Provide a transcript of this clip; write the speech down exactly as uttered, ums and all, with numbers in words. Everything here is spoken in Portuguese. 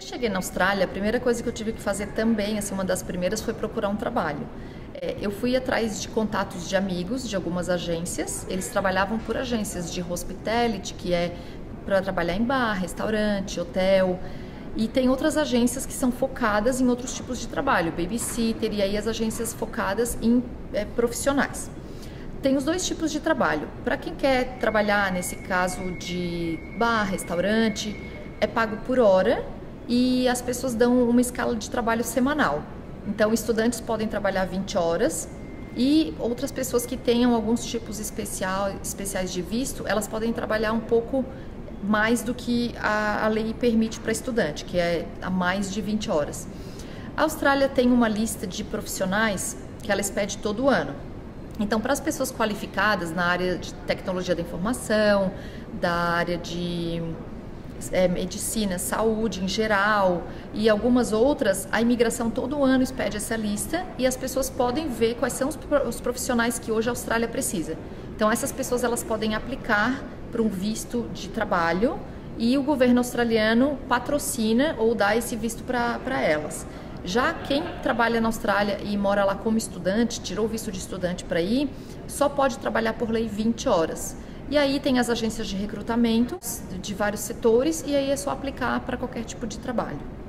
Cheguei na Austrália, a primeira coisa que eu tive que fazer também, assim, uma das primeiras foi procurar um trabalho. É, eu fui atrás de contatos de amigos de algumas agências, eles trabalhavam por agências de hospitality, que é para trabalhar em bar, restaurante, hotel, e tem outras agências que são focadas em outros tipos de trabalho, babysitter, e aí as agências focadas em é, profissionais. Tem os dois tipos de trabalho. Para quem quer trabalhar, nesse caso de bar, restaurante, é pago por hora, e as pessoas dão uma escala de trabalho semanal. Então, estudantes podem trabalhar vinte horas e outras pessoas que tenham alguns tipos especial, especiais de visto, elas podem trabalhar um pouco mais do que a, a lei permite para estudante, que é a mais de vinte horas. A Austrália tem uma lista de profissionais que ela expede todo ano. Então, para as pessoas qualificadas na área de tecnologia da informação, da área de É, medicina, saúde em geral e algumas outras, a imigração todo ano expede essa lista e as pessoas podem ver quais são os profissionais que hoje a Austrália precisa. Então essas pessoas elas podem aplicar para um visto de trabalho e o governo australiano patrocina ou dá esse visto para elas. Já quem trabalha na Austrália e mora lá como estudante, tirou o visto de estudante para ir, só pode trabalhar por lei vinte horas. E aí tem as agências de recrutamento de vários setores e aí é só aplicar para qualquer tipo de trabalho.